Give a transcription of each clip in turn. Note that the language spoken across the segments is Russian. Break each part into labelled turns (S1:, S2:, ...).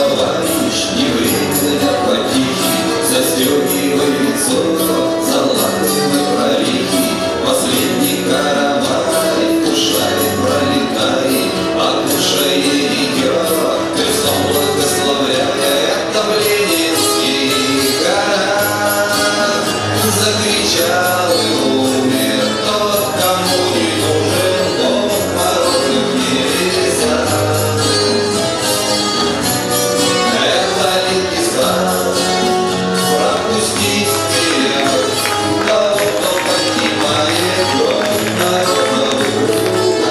S1: товарищ, не время потихи, застегивай лицо, залазывай прорехи. Последний каравай, кушай, пролетай, окушай идет, крестом благословляя, это Ленинский гора. Закричал и умер тот, кому не нужен Бог в морозных небесах. Это Ленинск, пропустить вперед того, кто поднимает кровь народа в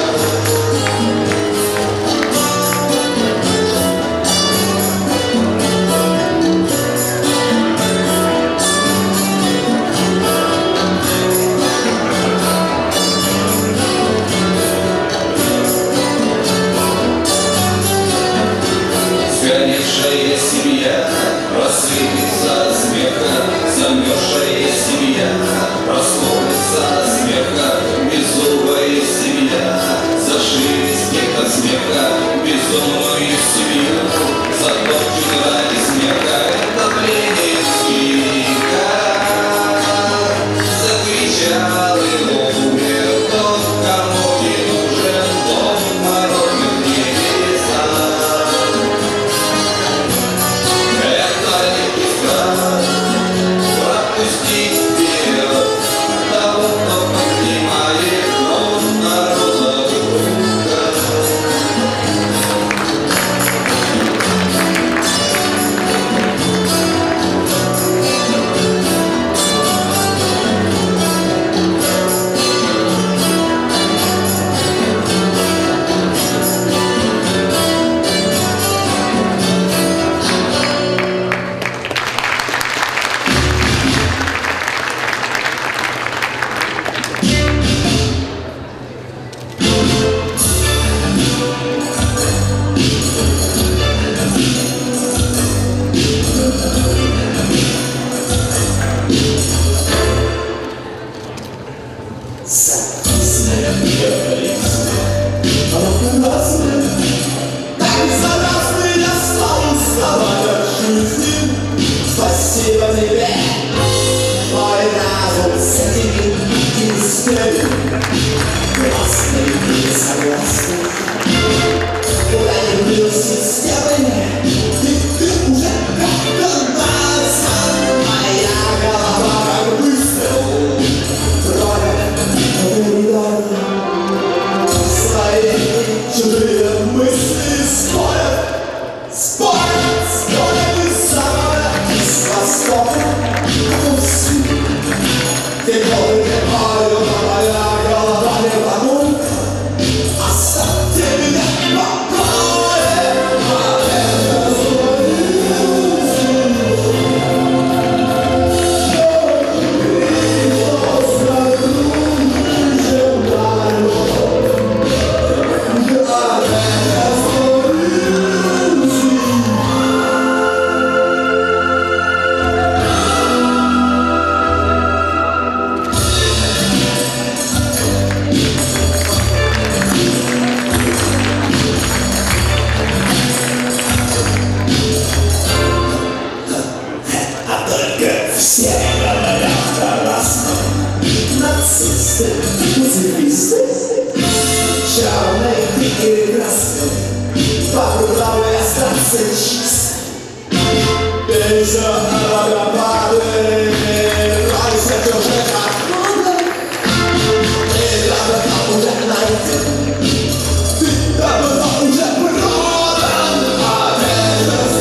S1: сгоревшая семья рассыпется от смеха, замерзшая семья проснется от смеха, беззубая семья зашелестит от смеха, безумную семью затопчет ради смеха. Это Ленинский гора. Закричал и умер тот, кому не нужен Бог в морозных небесах. Это Ленинск, пропустить вперед того, кто поднимает кровь народа в руках.
S2: Записная пьеса, она красная, так заразный я стал уставать от жизни. Спасибо тебе, мой разум с этими истинными, красными и согласными. Куда не влился стены, и ты уже как-то нас, моя голова как выстрел. Свои чужие мысли спорят из запада, из востока, ты помнишь, моя голова не волнует, оставьте меня в покое, все говорят по-разному. Нацисты, пацифисты, черные и красные, попробуй остаться чистой. Еще водопады, раньше чужих откуда, и давно уже найден, ты давно уже продан, а это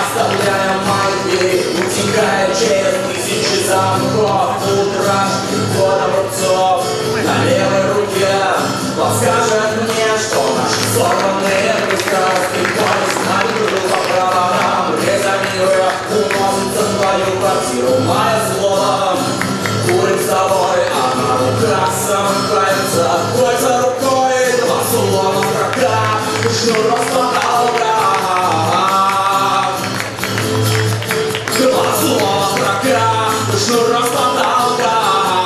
S2: оставляя мой утекая через тысячи замков, утраж года рубцов на левой руке подскажет мне, что наши сорванные страсти пояснали по проводам, резонируя, уносится в твою квартиру моя злоба. Курит с тобой, одна рука замыкается, кольца рукой, два слова строка, шнур распадалка. Два слова строка, шнур распадалка.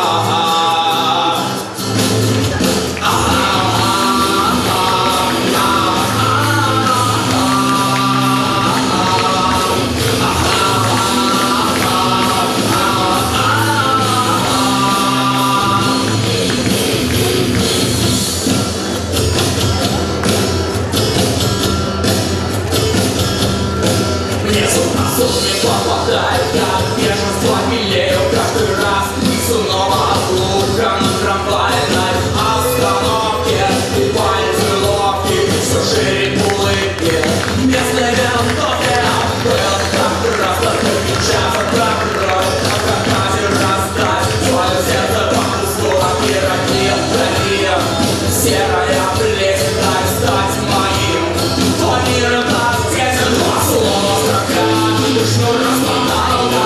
S2: Попадает, как бешенство, милею каждый раз. И снова отлука на трамвайной остановке. И пальцы ловкие, все шире улыбки. Местные винтовки был каждый раз, только печатка прокрой. Как озеро раздать свое сердце по куску пироги, серая плесень, дай стать моим. Твой мир это тесен, два слова строка. Шнур распадалка.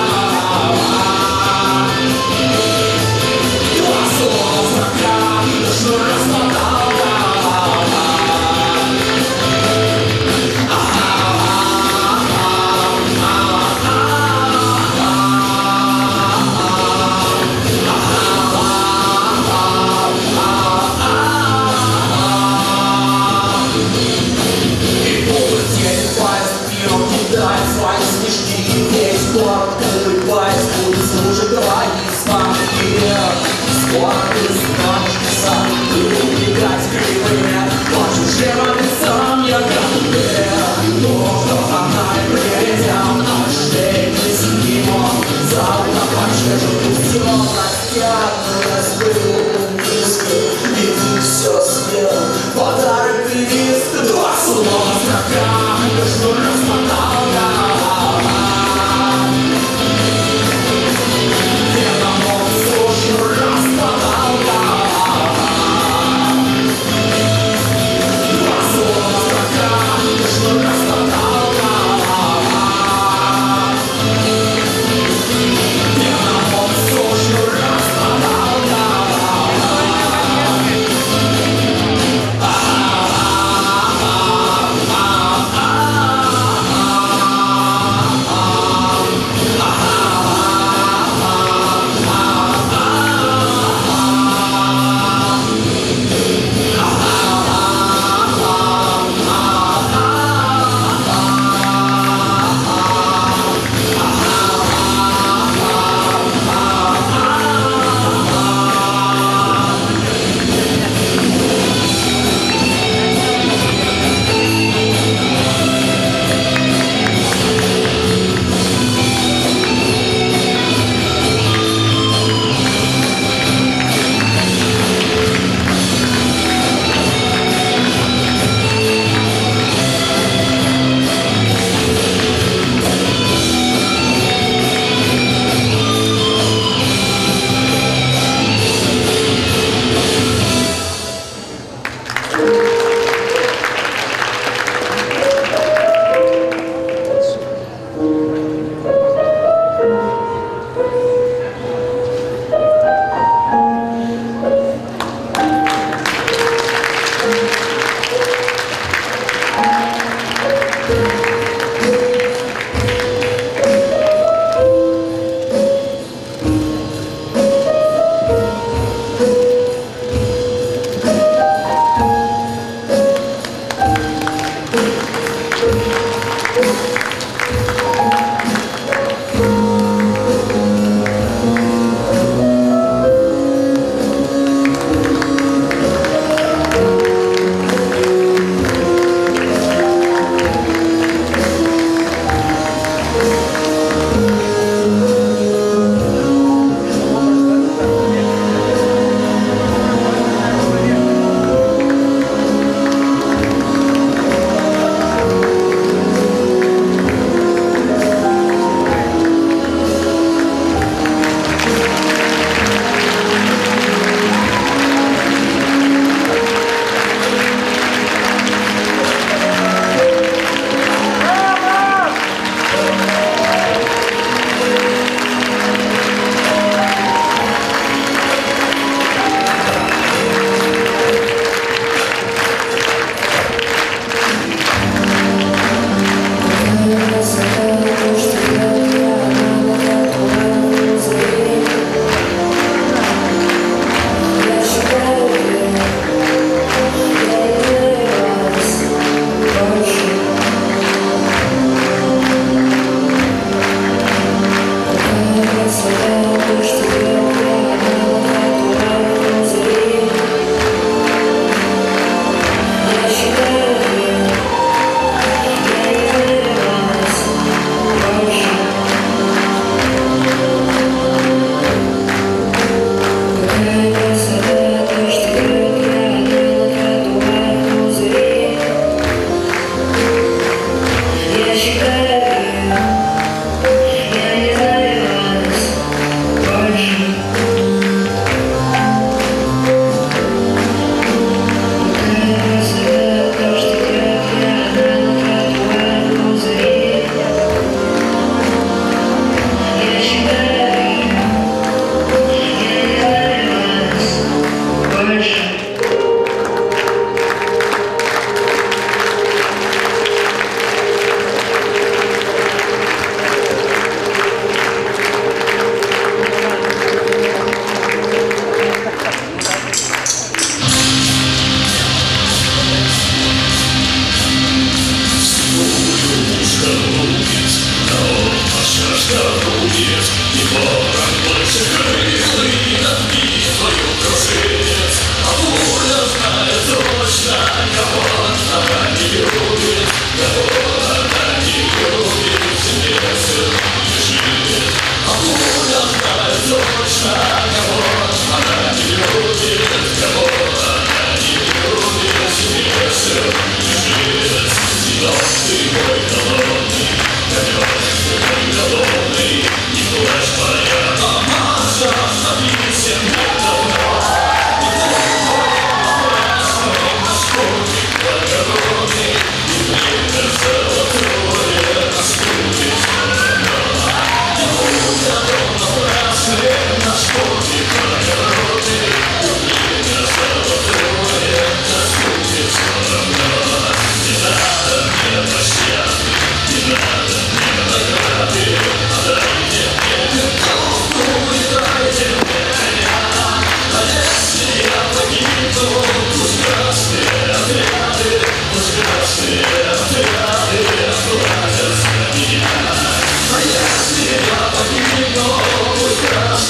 S2: Два слова строка. Шнур распадалка. И будут тени пальцев миром кидать свои снежки. Весь город улыбаясь будет служить твои спамки. Скоро ты станешь писать и убегать кривыми по чужим лицам я голубе. То, что она и придем, наш шлейф несимо. Завтра почешут все простят, разбыл диски. И ты все съел, подарок певист. Два слова строка, что распадалка. Два слова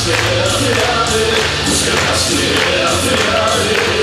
S3: красные отряды, все красные отряды.